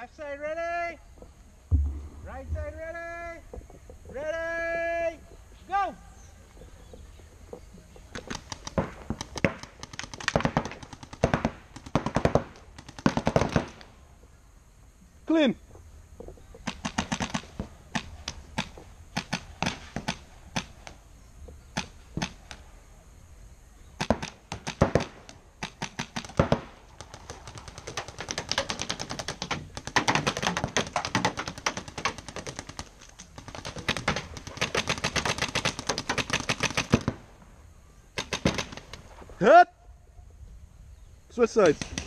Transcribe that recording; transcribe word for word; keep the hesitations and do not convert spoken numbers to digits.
Left side ready. Right side ready. Ready. Go. Clean. Hit! Switch sides.